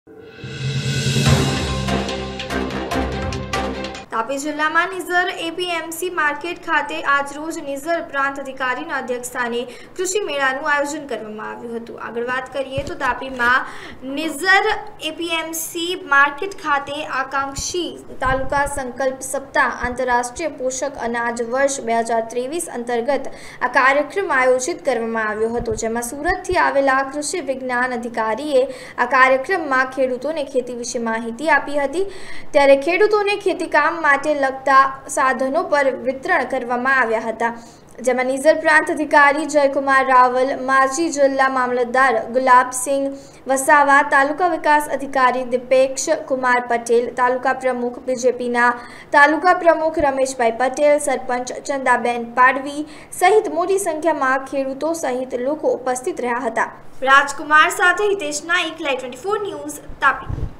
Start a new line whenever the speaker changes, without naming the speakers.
તાપી જિલ્લામાં Nizar APMC market ખાતે આજરોજ નિઝર પ્રાંત અધિકારીના અધ્યક્ષસ્થાને કૃષિ મેળાનું આયોજન કરવામાં આવ્યું હતું। આગળ વાત કરીએ તો તાપીમાં નિઝર એપીએમસી માર્કેટ ખાતે આકાંક્ષી તાલુકા સંકલ્પ સપ્તાહ આંતરરાષ્ટ્રીય પોષક અનાજ વર્ષ 2023 અંતર્ગત આ કાર્યક્રમ આયોજિત કરવામાં આવ્યો હતો, જેમાં સુરતથી આવેલા કૃષિ વિજ્ઞાન અધિકારીએ આ કાર્યક્રમમાં ખેડૂતોને ખેતી વિશે માહિતી આપી હતી। ત્યારે ખેડૂતોને ખેતીકામ માટે લગતા સાધનો પર વિતરણ કરવામાં આવ્યા હતા, જેમાં નિઝર પ્રાંત અધિકારી જયકુમાર રાવલ, માજી જિલ્લા મામલતદાર ગુલાબસિંહ વસાવા, તાલુકા વિકાસ અધિકારી દીપેક્ષ કુમાર પટેલ, તાલુકા પ્રમુખ બીજેપીના તાલુકા પ્રમુખ રમેશભાઈ પટેલ, સરપંચ ચંદાબેન પાડવી સહિત મોટી સંખ્યામાં ખેડૂતો સહિત લોકો ઉપસ્થિત રહ્યા હતા। રાજકુમાર સાથે હિતેશ નાઈક, લાઈવ 24 ન્યૂઝ, તાપી।